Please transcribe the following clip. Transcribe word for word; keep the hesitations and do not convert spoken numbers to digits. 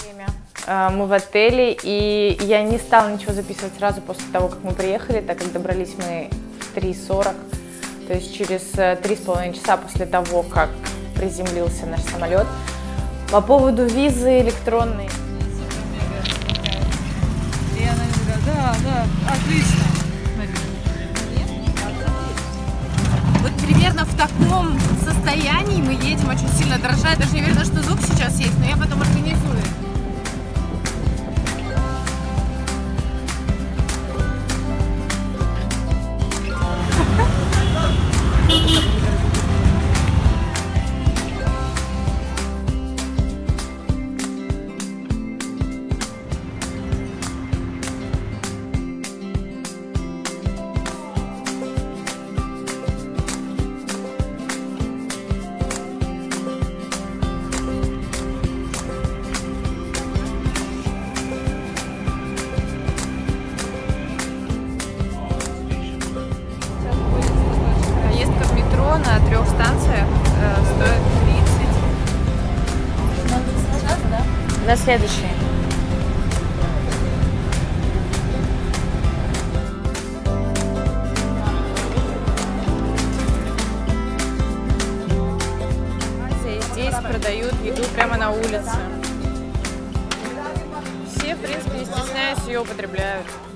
Мы в отеле, и я не стала ничего записывать сразу после того, как мы приехали, так как добрались мы в три сорок, то есть через три с половиной часа после того, как приземлился наш самолет. По поводу визы электронной. И она говорит, да, да, отлично. Вот примерно в таком состоянии мы едем, очень сильно дрожать. Даже не уверена, что звук сейчас есть, но я потом организую. На трех станциях э, стоит тридцать. Сейчас, да? На следующий. Здесь продают еду прямо на улице. Все, в принципе, не стесняясь, ее употребляют.